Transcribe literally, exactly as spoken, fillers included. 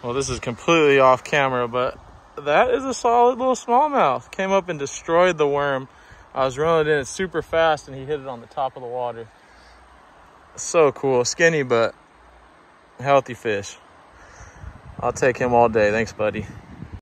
Well, this is completely off camera, but that is a solid little smallmouth. Came up and destroyed the worm. I was reeling it in super fast and he hit it on the top of the water. So cool. Skinny, but healthy fish. I'll take him all day. Thanks, buddy.